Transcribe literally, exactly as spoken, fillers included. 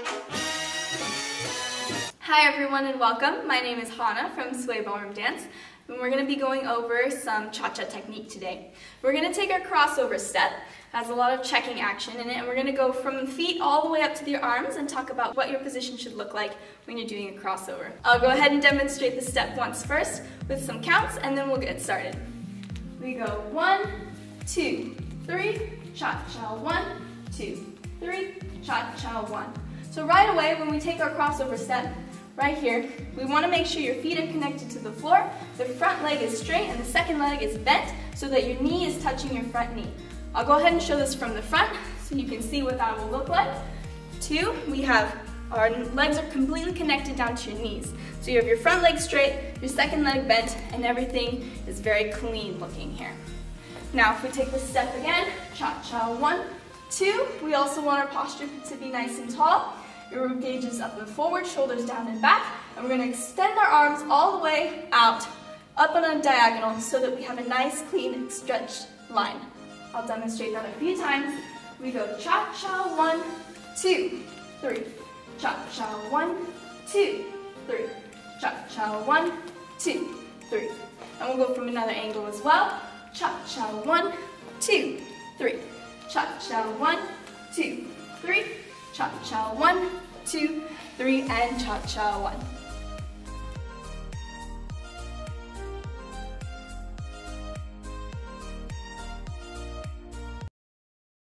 Hi everyone and welcome. My name is Hannah from Sway Ballroom Dance, and we're going to be going over some cha-cha technique today. We're going to take our crossover step. It has a lot of checking action in it, and we're going to go from the feet all the way up to the arms and talk about what your position should look like when you're doing a crossover. I'll go ahead and demonstrate the step once first with some counts, and then we'll get started. We go one, two, three, cha-cha, one, two, three, cha-cha, one. So right away when we take our crossover step, right here, we want to make sure your feet are connected to the floor, the front leg is straight, and the second leg is bent so that your knee is touching your front knee. I'll go ahead and show this from the front so you can see what that will look like. Two, we have our legs are completely connected down to your knees. So you have your front leg straight, your second leg bent, and everything is very clean looking here. Now if we take this step again, cha-cha, one, two, we also want our posture to be nice and tall. Your rib cage is up and forward, shoulders down and back, and we're going to extend our arms all the way out, up on a diagonal, so that we have a nice, clean, stretched line. I'll demonstrate that a few times. We go cha-cha, one, two, three, cha-cha, one, two, three, cha-cha, one, two, three. And we'll go from another angle as well. Cha-cha, one, two, three, cha-cha, one, two, three, cha-cha, one, two, three, and cha-cha, one.